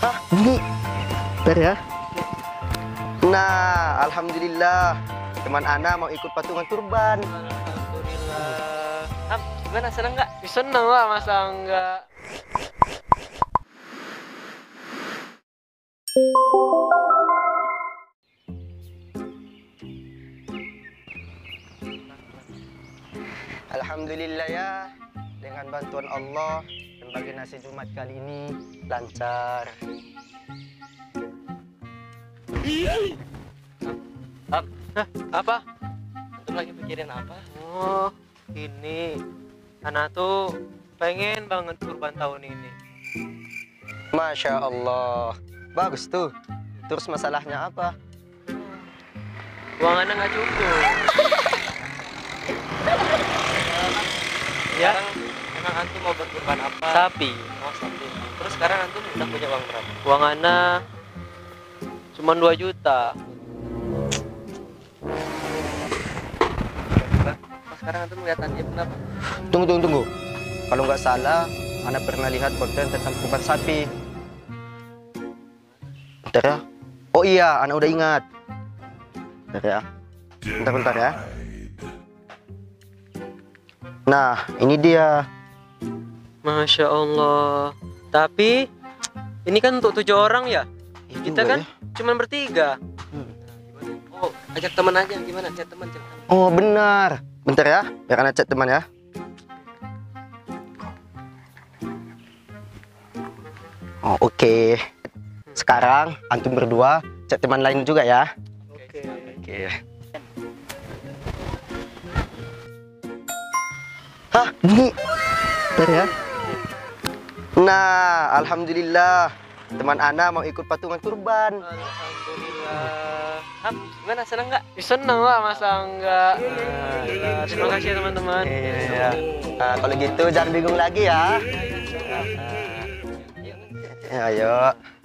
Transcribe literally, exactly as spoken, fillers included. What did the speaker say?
Hah, bunyi. Bentar ya. Nah, alhamdulillah teman Ana mau ikut patungan kurban. Alhamdulillah. Am, gimana, seneng nggak? Seneng lah, masa enggak? Alhamdulillah ya, dengan bantuan Allah, pembagi nasi Jumat kali ini lancar. Am, hah, apa? Antum lagi mikirin apa? Oh, ini. Ana tuh pengen banget kurban tahun ini. Masya Allah, bagus tuh. Terus masalahnya apa? Uang Ana nggak cukup. Ya, emang antum mau berkurban apa? Sapi. Oh, sapi. Terus sekarang antum udah punya uang berapa? Uang Ana cuma dua juta. Oh, sekarang antum kelihatannya berapa? Tunggu, tunggu, tunggu. Kalau nggak salah, Ana pernah lihat konten tentang kurban sapi. Bentar ya. Oh iya, Ana udah ingat. Bentar ya. Bentar, bentar ya. Nah, ini dia. Masya Allah. Tapi ini kan untuk tujuh orang ya. Iya Kita juga kan ya. cuma bertiga. Oh, ajak teman aja. Gimana? Ajak teman, ajak teman. Oh benar. Bentar ya, biar Ana chat teman ya. Oh oke. Sekarang antum berdua chat teman lain juga ya. Oke. Oke. Hah, bunyi. Bentar ya. Nah, alhamdulillah teman Ana mau ikut patungan kurban. Alhamdulillah. Am, gimana, seneng nggak? Seneng lah, masa enggak? Nah, terima kasih ya teman-teman. Iya. Nah, kalau gitu jangan bingung lagi ya. Ya, ayo.